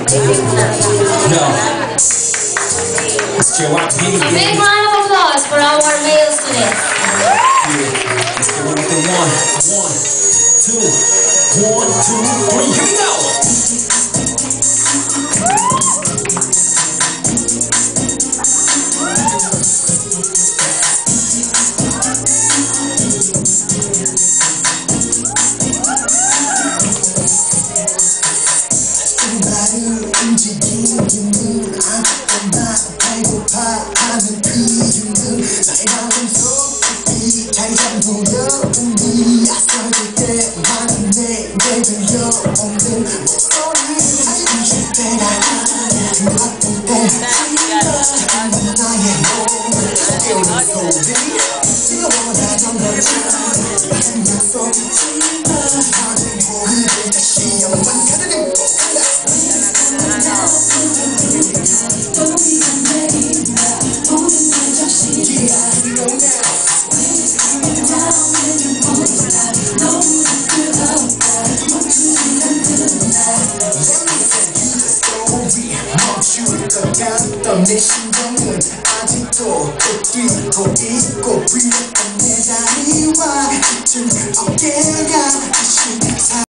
A big round of applause for our male students. Let's get one with the one. 1, 2, 1, 2, 3. Here we go. 내 심장은 아직도 뛰고 있고 불렸던 내 다리와 짙은 어깨가 다시